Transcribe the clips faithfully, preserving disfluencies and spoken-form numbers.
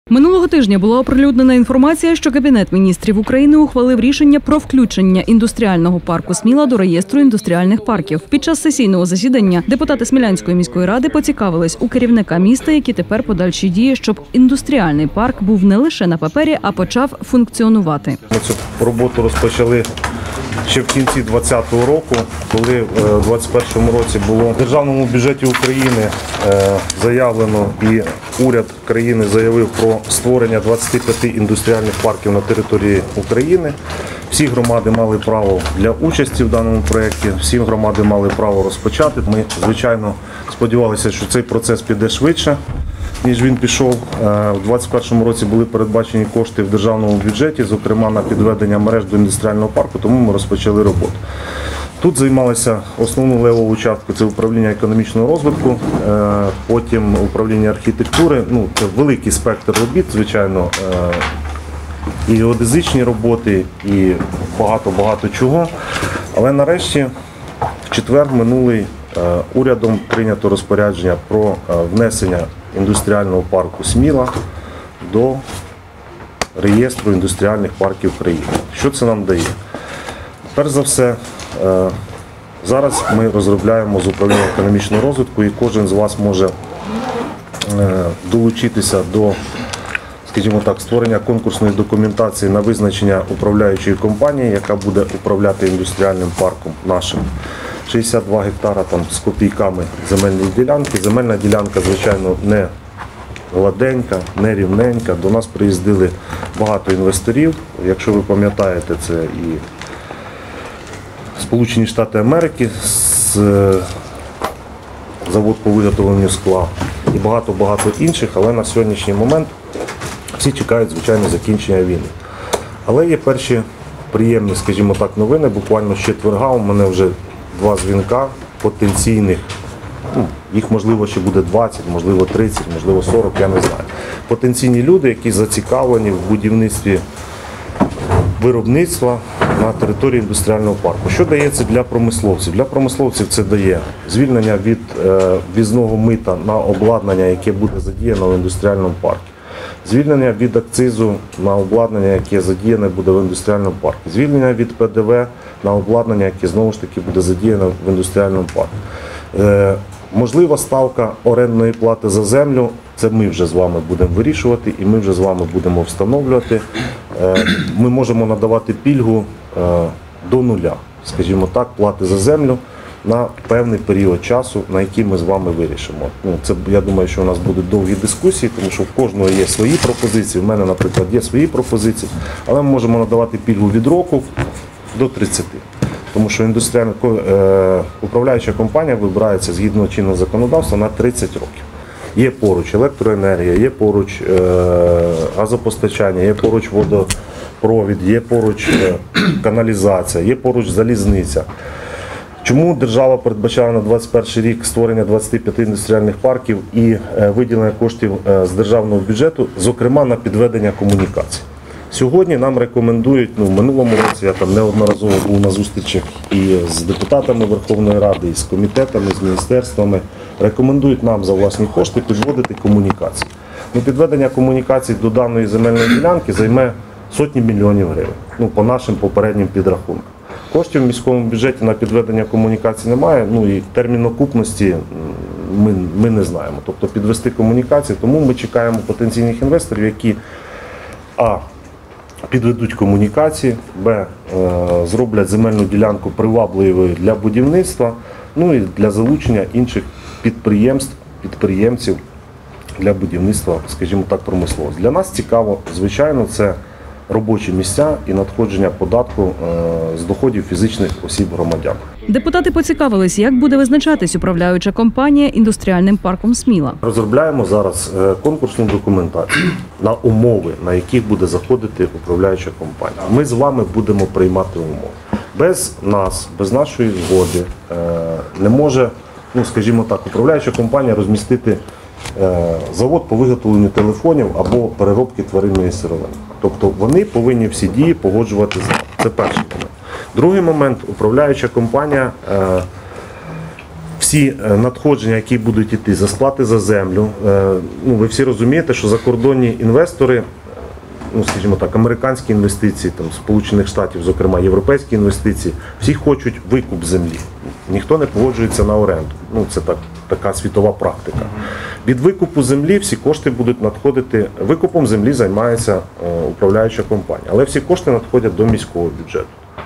Минулого тижня була оприлюднена інформація, що Кабінет міністрів України ухвалив рішення про включення індустріального парку «Сміла» до реєстру індустріальних парків. Під час сесійного засідання депутати Смілянської міської ради поцікавились у керівника міста, які тепер подальші дії, щоб індустріальний парк був не лише на папері, а почав функціонувати. Ми цю роботу розпочали ще в кінці двадцятого року, коли в двадцять першому році було в державному бюджеті України заявлено і уряд країни заявив про створення двадцяти п'яти індустріальних парків на території України. Всі громади мали право для участі в даному проєкті, всі громади мали право розпочати. Ми, звичайно, сподівалися, що цей процес піде швидше, ніж він пішов. У двадцять першому році були передбачені кошти в державному бюджеті, зокрема на підведення мереж до індустріального парку, тому ми розпочали роботу. Тут займалися основну левову частку – це управління економічного розвитку, потім управління архітектури. Ну, це великий спектр робіт, звичайно, і геодезичні роботи, і багато-багато чого. Але нарешті в четвер минулий урядом прийнято розпорядження про внесення індустріального парку «Сміла» до реєстру індустріальних парків країни. Що це нам дає? Перш за все, зараз ми розробляємо з управління економічного розвитку, і кожен з вас може долучитися до, скажімо так, створення конкурсної документації на визначення управляючої компанії, яка буде управляти індустріальним парком нашим. шістдесят два гектара там з копійками земельної ділянки. Земельна ділянка, звичайно, не гладенька, не рівненька. До нас приїздили багато інвесторів. Якщо ви пам'ятаєте, це і Сполучені Штати Америки, завод по виготовленню скла і багато-багато інших, але на сьогоднішній момент всі чекають, звичайно, закінчення війни. Але є перші приємні, скажімо так, новини. Буквально з четверга у мене вже два дзвінка потенційних, ну, їх можливо ще буде двадцять, можливо тридцять, можливо сорок, я не знаю. Потенційні люди, які зацікавлені в будівництві виробництва на території індустріального парку. Що дається для промисловців? Для промисловців це дає звільнення від е, ввізного мита на обладнання, яке буде задіяно в індустріальному парку. Звільнення від акцизу на обладнання, яке задіяне буде в індустріальному парку. Звільнення від Пе Де Ве на обладнання, яке знову ж таки буде задіяне в індустріальному парку. Е, можлива ставка орендної плати за землю, це ми вже з вами будемо вирішувати і ми вже з вами будемо встановлювати. Е, ми можемо надавати пільгу е, до нуля, скажімо так, плати за землю на певний період часу, на який ми з вами вирішимо. Ну, це, я думаю, що у нас будуть довгі дискусії, тому що в кожного є свої пропозиції, в мене, наприклад, є свої пропозиції, але ми можемо надавати пільгу від року до тридцяти. Тому що індустріальна е, управляюча компанія вибирається згідно чинного законодавства на тридцять років. Є поруч електроенергія, є поруч е, газопостачання, є поруч водопровід, є поруч е, каналізація, є поруч залізниця. Чому держава передбачала на двадцять перший рік створення двадцяти п'яти індустріальних парків і виділення коштів з державного бюджету, зокрема на підведення комунікацій? Сьогодні нам рекомендують, ну, в минулому році я там неодноразово був на зустрічах і з депутатами Верховної Ради, і з комітетами, з міністерствами, рекомендують нам за власні кошти підводити комунікації. Ну, підведення комунікацій до даної земельної ділянки займе сотні мільйонів гривень, ну, по нашим попереднім підрахункам. Коштів в міському бюджеті на підведення комунікацій немає, ну і термін окупності ми, ми не знаємо. Тобто підвести комунікації, тому ми чекаємо потенційних інвесторів, які а. підведуть комунікації, б. зроблять земельну ділянку привабливою для будівництва, ну і для залучення інших підприємств, підприємців для будівництва, скажімо так, промисловості. Для нас цікаво, звичайно, це робочі місця і надходження податку з доходів фізичних осіб громадян. Депутати поцікавились, як буде визначатись управляюча компанія індустріальним парком «Сміла». Розробляємо зараз конкурсну документацію на умови, на яких буде заходити управляюча компанія. Ми з вами будемо приймати умови. Без нас, без нашої згоди не може, ну, скажімо так, управляюча компанія розмістити завод по виготовленню телефонів або переробки тваринної сировини. Тобто вони повинні всі дії погоджувати з нами. Це перший момент. Другий момент, управляюча компанія, всі всі е, надходження, які будуть йти за сплати за землю, е, ну, ви всі розумієте, що закордонні інвестори, ну, скажімо так, американські інвестиції, там, Сполучених Штатів, зокрема, європейські інвестиції, всі хочуть викуп землі. Ніхто не погоджується на оренду. Ну, це так, така світова практика. Від викупу землі всі кошти будуть надходити, викупом землі займається е, управляюча компанія, але всі кошти надходять до міського бюджету.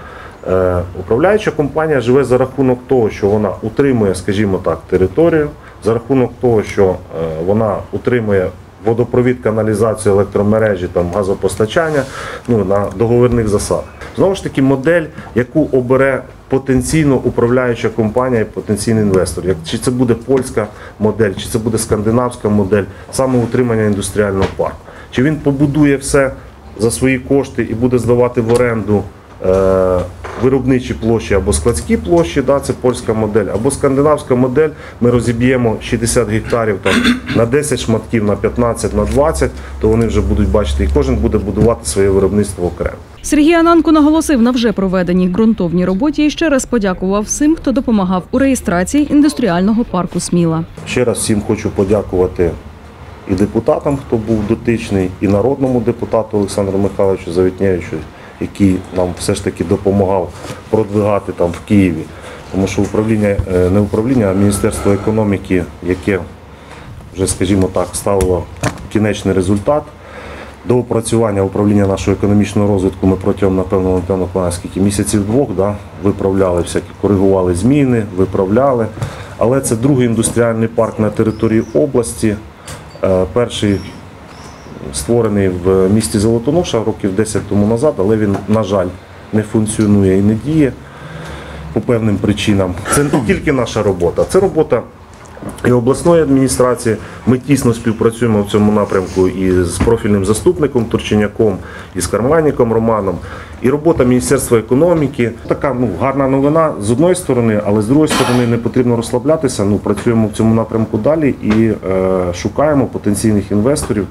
Е, управляюча компанія живе за рахунок того, що вона утримує, скажімо так, територію, за рахунок того, що е, вона утримує водопровід, каналізацію, електромережі, там, газопостачання, ну, на договірних засадах. Знову ж таки, модель, яку обере потенційно управляюча компанія і потенційний інвестор. Як, чи це буде польська модель, чи це буде скандинавська модель, саме утримання індустріального парку. Чи він побудує все за свої кошти і буде здавати в оренду е, виробничі площі або складські площі, да, це польська модель, або скандинавська модель, ми розіб'ємо шістдесят гектарів там, на десять шматків, на п'ятнадцять, на двадцять, то вони вже будуть бачити, і кожен буде будувати своє виробництво окремо. Сергій Ананко наголосив на вже проведеній ґрунтовній роботі і ще раз подякував всім, хто допомагав у реєстрації індустріального парку Сміла. Ще раз всім хочу подякувати і депутатам, хто був дотичний, і народному депутату Олександру Михайловичу Завітневичу, який нам все ж таки допомагав продвигати там в Києві. Тому що управління, не управління, а Міністерство економіки, яке вже, скажімо так, ставило кінечний результат. До опрацювання управління нашого економічного розвитку ми протягом, напевно, напевно, скільки місяців двох, да, виправляли всякі, коригували зміни, виправляли. Але це другий індустріальний парк на території області. Перший створений в місті Золотоноша років десять тому назад, але він, на жаль, не функціонує і не діє по певним причинам. Це не тільки наша робота, це робота і обласної адміністрації. Ми тісно співпрацюємо в цьому напрямку і з профільним заступником Турченяком, і з Карманіком Романом, і робота Міністерства економіки. Така, ну, гарна новина з одної сторони, але з другої сторони не потрібно розслаблятися. Ну, працюємо в цьому напрямку далі і е, шукаємо потенційних інвесторів.